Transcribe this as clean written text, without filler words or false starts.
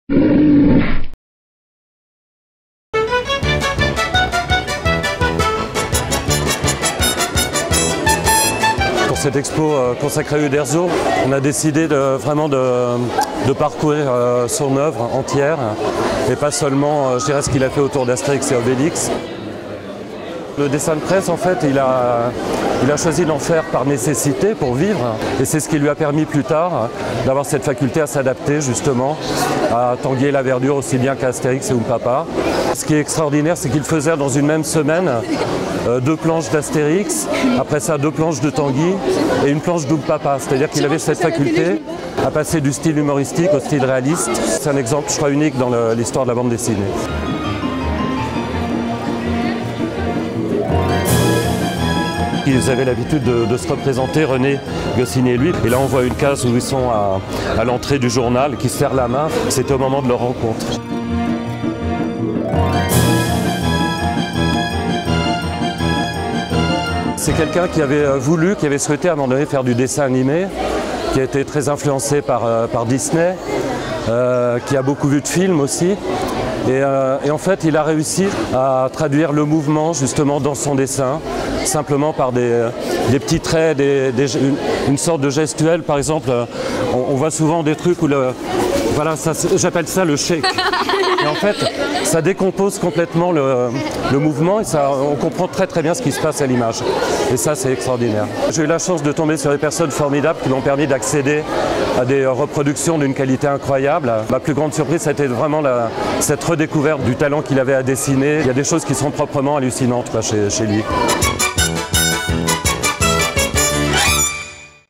Pour cette expo consacrée à Uderzo, on a décidé vraiment de parcourir son œuvre entière et pas seulement, je dirais, ce qu'il a fait autour d'Astérix et Obélix. Le dessin de presse, en fait, il a choisi d'en faire par nécessité pour vivre, et c'est ce qui lui a permis plus tard d'avoir cette faculté à s'adapter justement à Tanguy et la Verdure aussi bien qu'à Astérix et Oumpapa. Ce qui est extraordinaire, c'est qu'il faisait dans une même semaine 2 planches d'Astérix, après ça 2 planches de Tanguy et une planche d'Oumpapa. C'est-à-dire qu'il avait cette faculté à passer du style humoristique au style réaliste. C'est un exemple, je crois, unique dans l'histoire de la bande dessinée. Ils avaient l'habitude de se représenter, René, Goscinny et lui. Et là, on voit une case où ils sont à l'entrée du journal, qui se serrent la main. C'était au moment de leur rencontre. C'est quelqu'un qui avait voulu, qui avait souhaité à un moment donné faire du dessin animé, qui a été très influencé par Disney, qui a beaucoup vu de films aussi. Et en fait, il a réussi à traduire le mouvement justement dans son dessin, simplement par des petits traits, une sorte de gestuelle. Par exemple, on voit souvent des trucs où voilà, j'appelle ça le shake. Et en fait, ça décompose complètement le mouvement et on comprend très très bien ce qui se passe à l'image. Et ça, c'est extraordinaire. J'ai eu la chance de tomber sur des personnes formidables qui m'ont permis d'accéder à des reproductions d'une qualité incroyable. Ma plus grande surprise, ça a été vraiment cette redécouverte du talent qu'il avait à dessiner. Il y a des choses qui sont proprement hallucinantes chez lui.